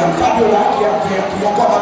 Madame Fabiola qui a encore...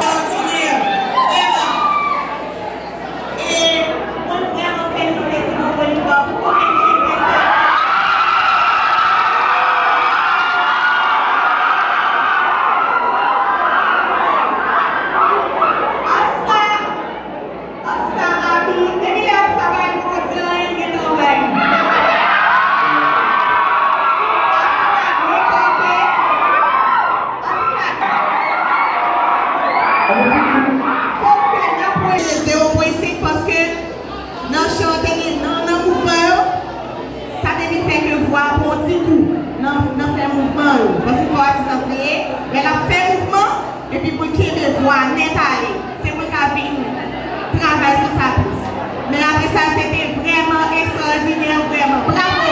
Elle a fait mouvement et puis pour qu'il y ait des voix nettes à aller. C'est moi qui ai travaillé sur sa piste. Mais après ça, c'était vraiment extraordinaire, vraiment. Bravo!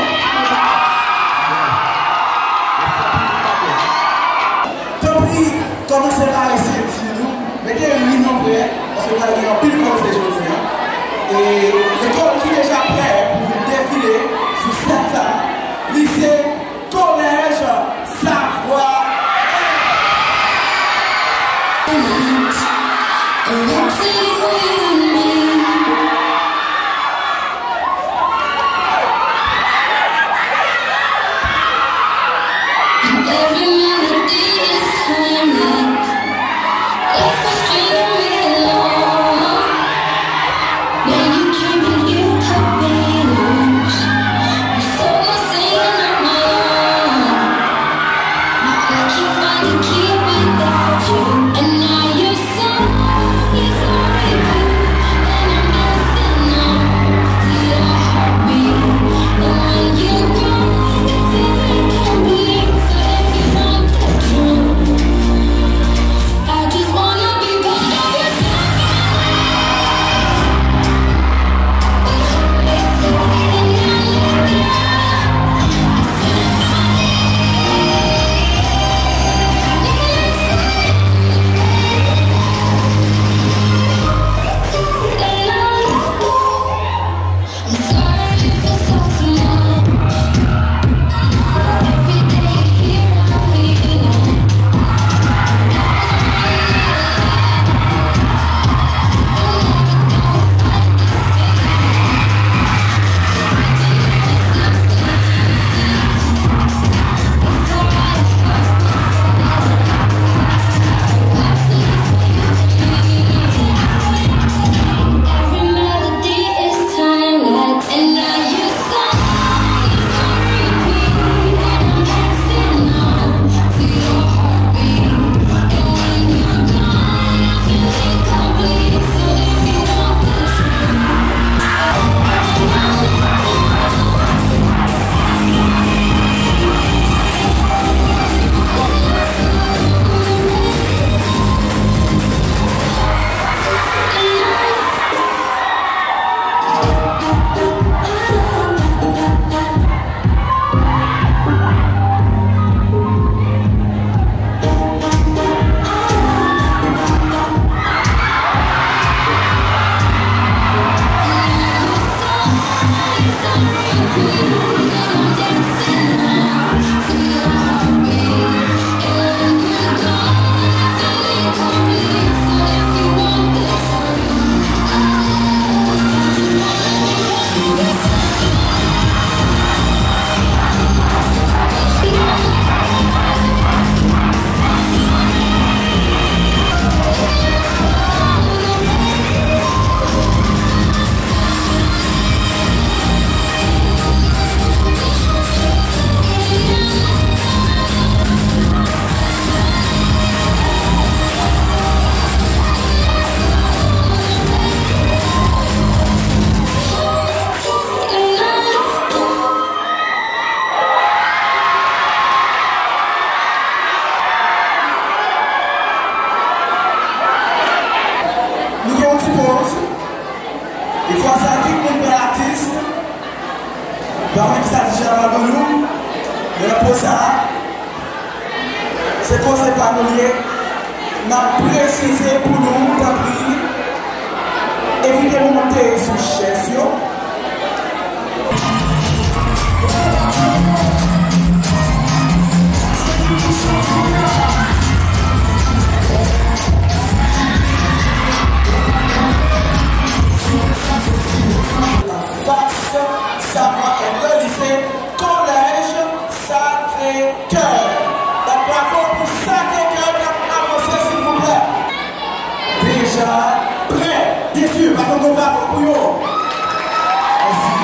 Tant pis, commencez par essayer de nous. Mettez un ligne prêt, parce que vous allez avoir pile comme c'est aujourd'hui. Et l'école qui est déjà prête pour vous défiler sur cette table, lycée, collège, Savoie. Il faut ça tout le monde artiste. Parmi qui ça déjà avant nous. Mais pour ça, c'est qu'on s'est pas relié. M'a précisé pour nous, t'as pris. Évitez de monter sur chaise. pour eux. Merci.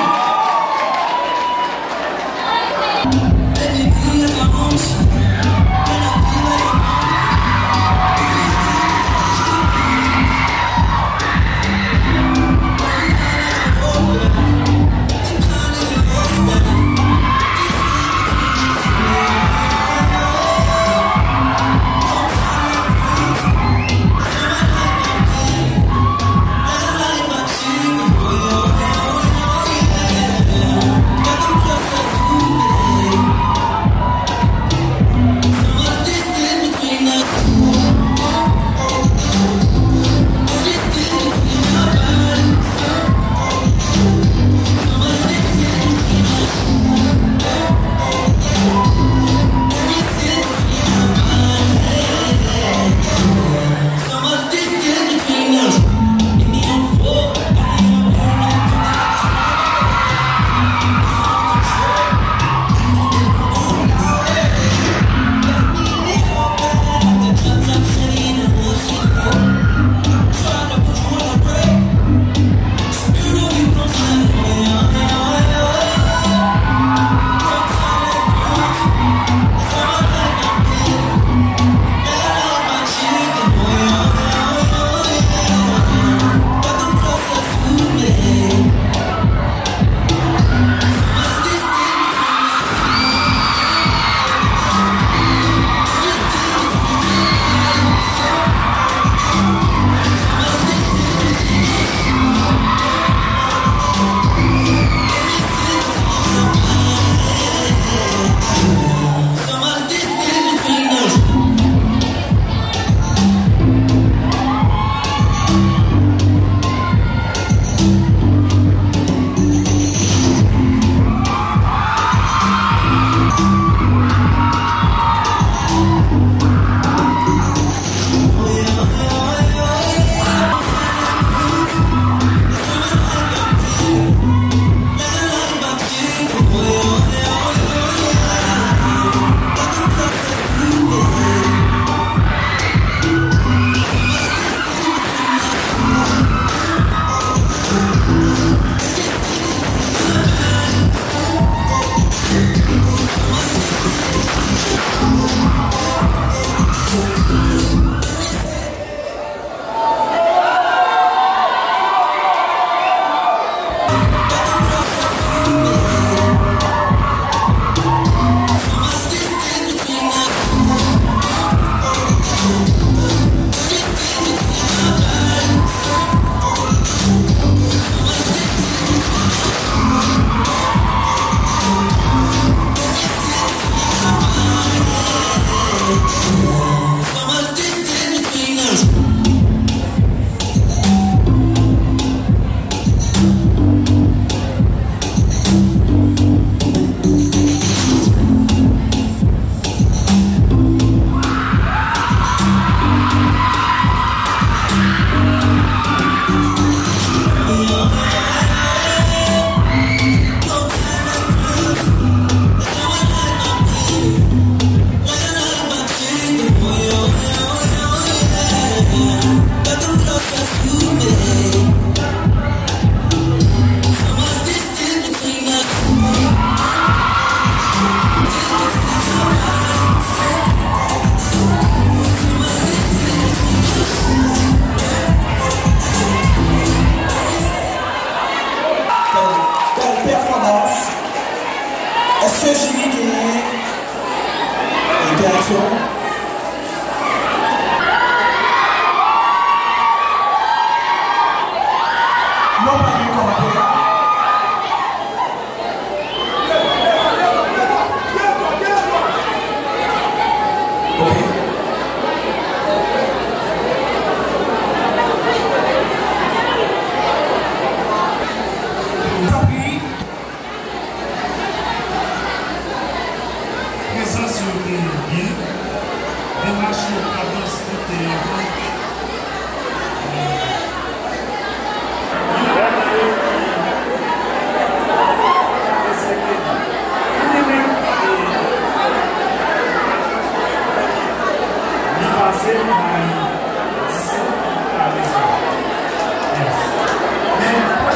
Est-ce que j'ai gagné l'interaction? Non, pas de commentaire. Mais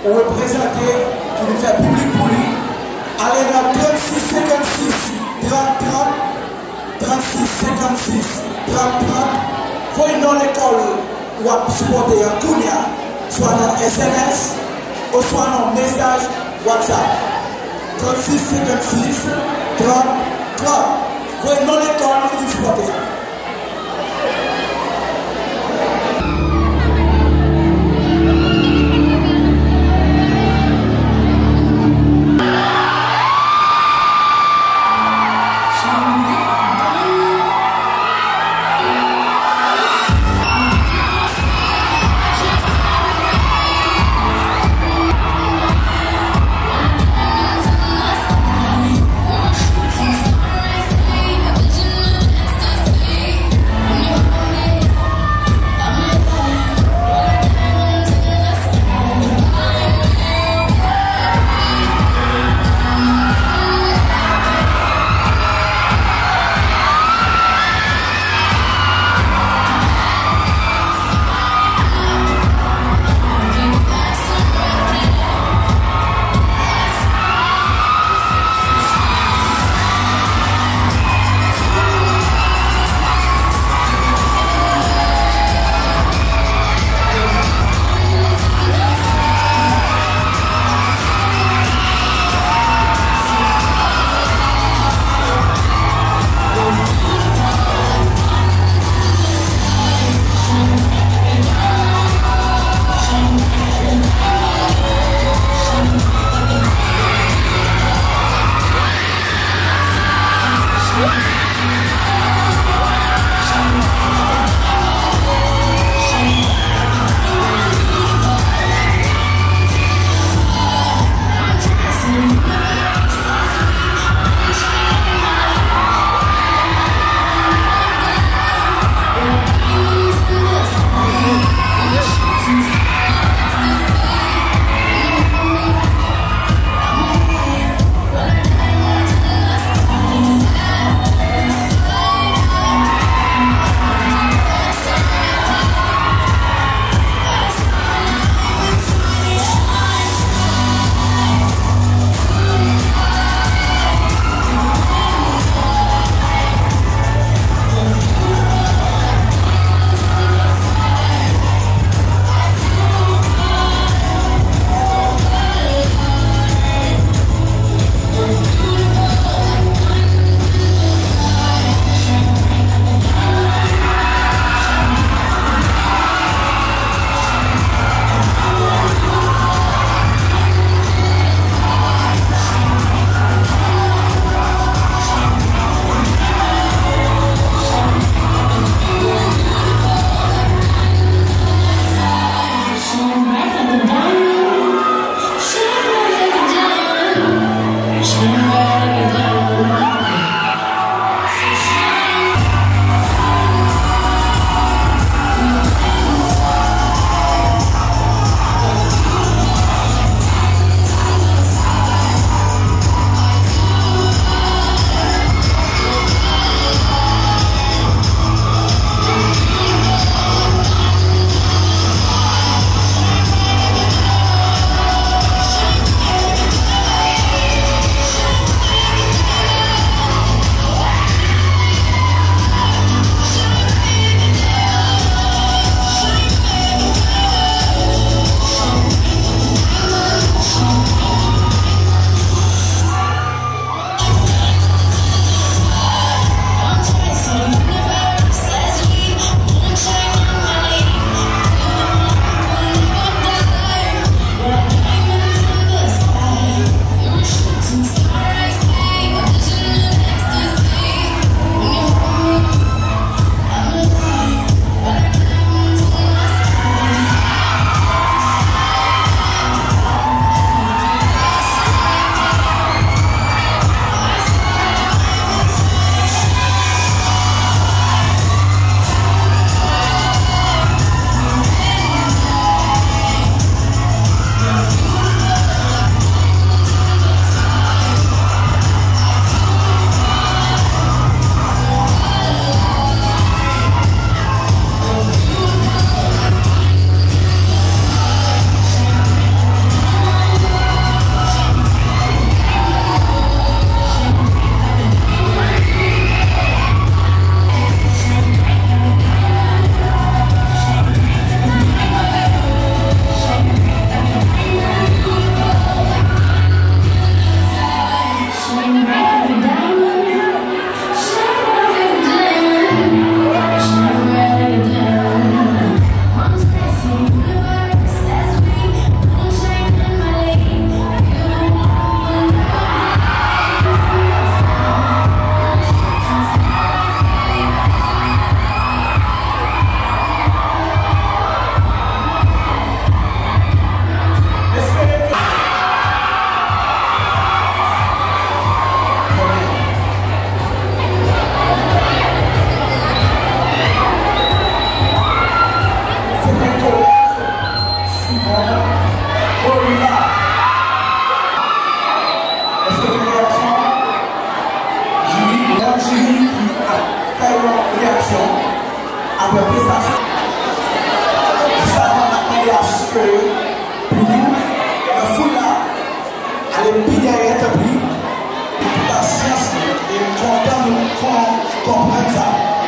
on représenter, qui nous fait public pour lui. Allez dans 36 56 30 30 36 56 30 30. Voyez dans l'école ou à supporter un Kounia, soit dans SMS ou soit dans message WhatsApp. 36 56 30 30. Voyez dans l'école ou supporter. que pour nous, la foule là, elle est plus derrière ta vie, pour la science et content de comprendre ça.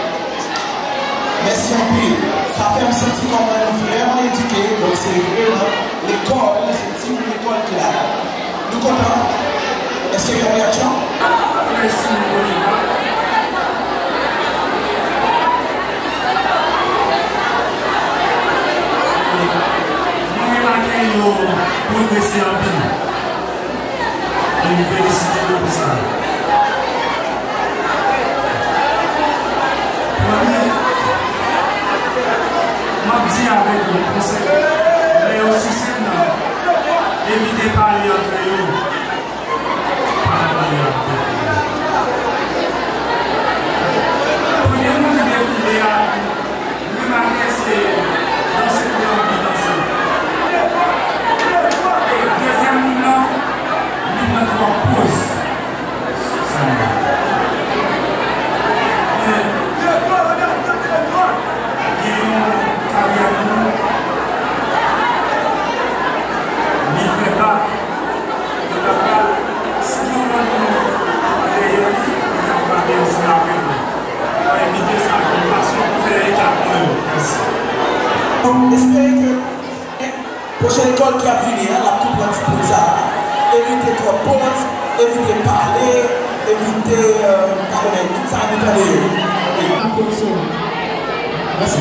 Merci un peu. Ça fait me sentir comme vraiment éduqué, donc c'est vraiment l'école, c'est une école qui est là. Nous comptons. Est-ce qu'il y a une réaction? Merci, Olivier. Progresser en vie. Et nous féliciter pour ça. Premier, je dis avec le conseil, mais aussi c'est évitez de parler entre eux. Premier mot qui défile à remarquer, c'est dans cette ambiance. Deuxième mouvement, nous mettons en pause. Espérez que la prochaine école qui a venir, la tout prendre pour ça. Évitez trop pause, évitez parler, évitez parler, tout ça nous parler. Merci.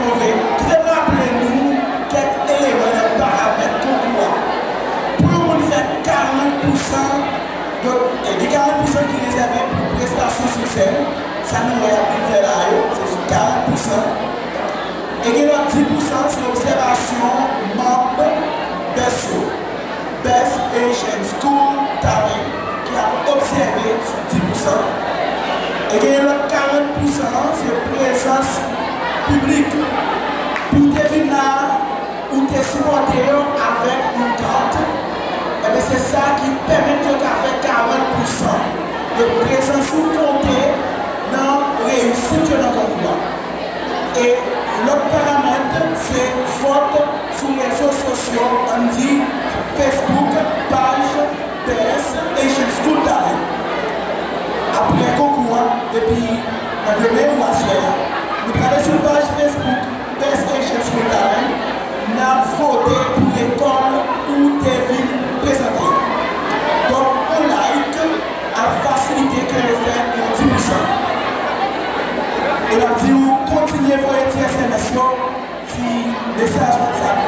mauvais. Qui te rappelle nous quelques éléments de paramètres qu'on voit. Pour nous faire 40%, donc, il y a 40% qui est réservé pour prestation sur scène. Ça nous a fait là, c'est sur 40%. Et il y a 10% c'est l'observation membre BESO, Best Asian School Talent, qui a observé sur 10%. Et il y a 40% c'est présence publique. Pour deviner ou te supporter avec une carte, et bien c'est ça qui permet de faire 40% de présence ou compter dans la réussite dans ton combat. Et l'autre paramètre, c'est vote sur les réseaux sociaux, on dit Facebook, page, PS, Asian School Talent. Après le concours, depuis la demain ou la soirée, nous allons sur la page Facebook, PS, Asian School Talent, nous avons voté pour l'école où tu es venu présenter. Donc, on like a facilité que le fait pour 10%. Et la dit, continuez à faire des SMS si le message WhatsApp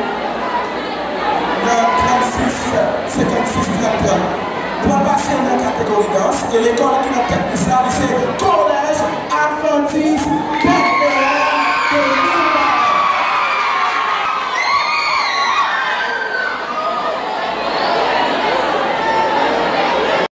dans 36 56 30. On va passer dans la catégorie danse et l'école qui n'a pas de ça, c'est Collège Adventiste